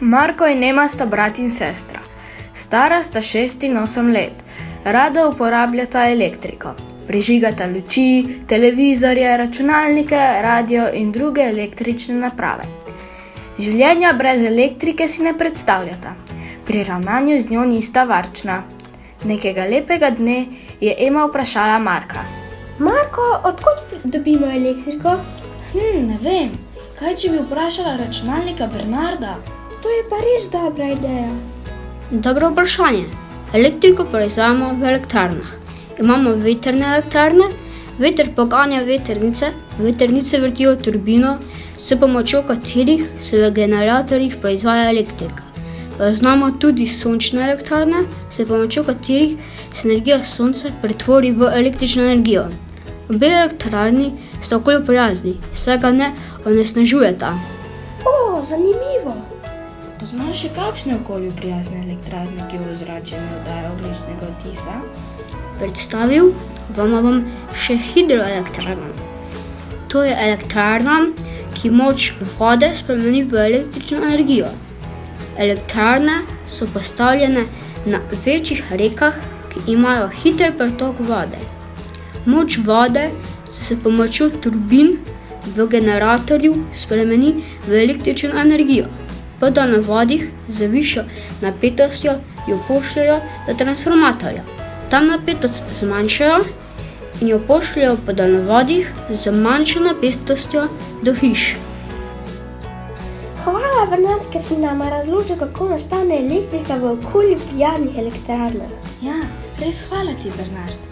Marko in Ema sta brat in sestra. Stara sta 6 in 8 let. Rada uporabljata elektriko. Prižigata luči, televizorje, računalnike, radio in druge električne naprave. Življenja brez elektrike si ne predstavljata. Pri ravnanju z njo nista varčna. Nekega lepega dne je Ema vprašala Marka. Marko, odkot dobimo elektriko? Ne vem. Kaj, če bi vprašala računalnika Bernarda? To je pa res dobra ideja. Dobro vprašanje. Elektriko proizvajamo v elektrarnah. Imamo vetrne elektrarne, veter poganja vetrnice, vetrnice vrtijo turbino, s pomočjo katerih se v generatorjih proizvaja elektrika. Znamo tudi sončne elektrarne, s pomočjo katerih se energija sonca pretvori v električno energijo. Obe elektrarni sta okolju prijazni, saj ga ne onesnažujeta. Zanimivo. Poznaš še kakšne okolju prijazne elektrarne, ki v ozračje ne oddajo ogljičnega odtisa? Predstavil vam bom še hidroelektrarno. To je elektrarna, ki moč vode spremeni v električno energijo. Elektrarne so postavljene na večjih rekah, ki imajo hiter pretok vode. Moč vode se s pomočjo turbin v generatorju spremeni v električno energijo. Po daljnovodih z višjo napetostjo jo pošljajo do transformatorja. Tam napetost zmanjšajo in jo pošljajo po daljnovodih z manjšo napetostjo do hiš. Hvala, Bernard, ker si nama razložil, kako nastane elektrika v okolju prijaznih elektrarnah. Ja, res hvala ti, Bernard.